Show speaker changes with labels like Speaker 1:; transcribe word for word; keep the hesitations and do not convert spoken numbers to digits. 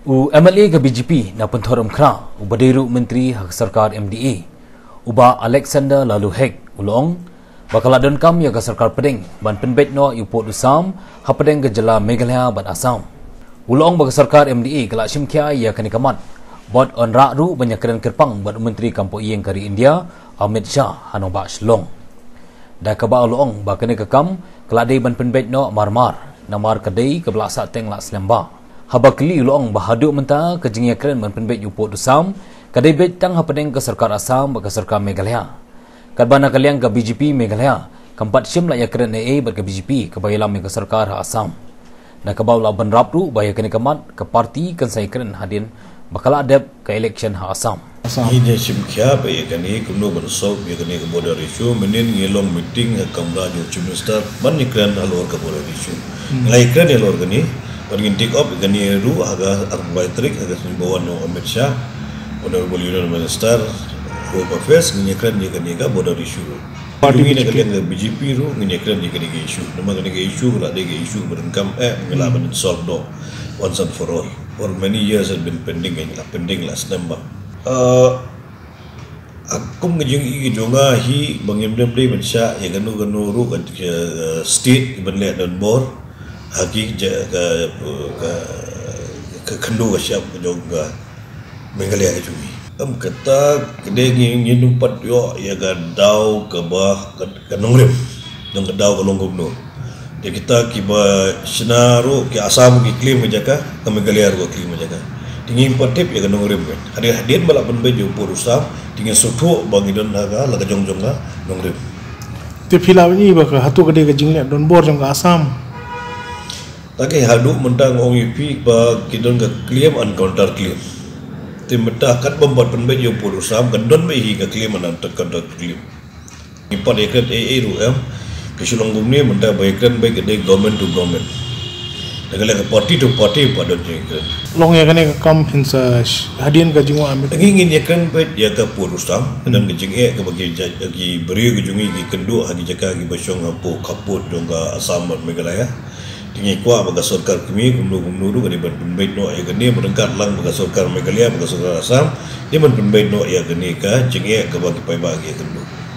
Speaker 1: U M L A ke B J P na penthoram kra u badiru menteri hak sarkar M D A uba Alexander Lalu Hek ulong bakal adon kam ya ke sarkar pedeng ban penbet no yu pot usam ha pedeng ke jela Meghalaya ban Assam ulong bagi sarkar M D A kelak simkia ya kani kamat bot on ra ru banyak keren kerpang ban menteri kampo ieng kari India Amit Shah hanong ba shlong da ka ba ulong ba kani kekam kelak dei ban penbet no marmar namar kedai ke belasa teng la selamba habakli ulong bahaduk menta ke jingya keren ban penbet yu pot usam kadai bet tang ha pedeng ke sarkar Assam ba ke sarkar Meghalaya kadbana kaliang ke B J P Meghalaya keempat sim la ya keren A ber ke B J P ke bayalam ke sarkar Assam na ke bawla ban rapru baya kene kamat ke parti kan sai keren hadin bakal adab ke election ha Assam
Speaker 2: ini sim kya baya kene kuno ban sok ya kene ke border issue menin ngelong meeting kamra jo chief minister ban ikran alor ke border issue ngai ikran alor kene ban take up kene ru aga arbitrik aga simbawan no Amit Shah honorable union minister Home Affairs ngekran ni kan ga border issue. Parti ni kan ga B J P ru ngekran ni kan ga issue. Nama kan ga issue la de ga issue berengkam eh ngelaban solve do once and for all. For many years has been pending in la pending last number. Uh aku ngejeng i jonga hi bangem dem de mensha ya ganu ganu ru kan state ban le dan bor hagi ga ke kendu ga siap jonga Meghalaya ke cumi. Am kata kedai ni numpat yo ya ga dau ke bah ke nongrem dong ke dau ke longgom no dia kita kiba senaru ke Assam ki klaim jaka ke Meghalaya ro klaim jaka tinggi patip ya ga nongrem kan hadir hadir bala pen bejo porusam tinggi sotho bangidon naga la ke jongjong ga nongrem
Speaker 3: te filaw ni ba ka hatu kedai ke jingle don bor jong ka Assam
Speaker 2: take hadu mentang ong ip ba kidon ga claim and counter claim timta kat bombat penbe yo porusam gandon me hi ga claim nan tak kan claim ni pa dekat A A ru em ke sulong gumni menta baikran baik de government to government dagala ke party to party pada jengke
Speaker 3: long ya kane kam hinsa hadian ga jingo amit
Speaker 2: ngin ya kan bet ya ka porusam dan ke jenge ke bagi gi beri ke jungi gi kendu hagi jaka gi basong apo kaput dongga Assam Meghalaya tinggi kuah baga sarkar kami kumdu kumdu ru kani ban penbait no ya kani berengkat lang baga sarkar Meghalaya baga sarkar Assam dia ban penbait no ya kani ka jenge ka bagi pai bagi kendu